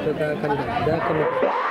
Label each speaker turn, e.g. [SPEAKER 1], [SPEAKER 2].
[SPEAKER 1] か感じなんで、ダークメタル。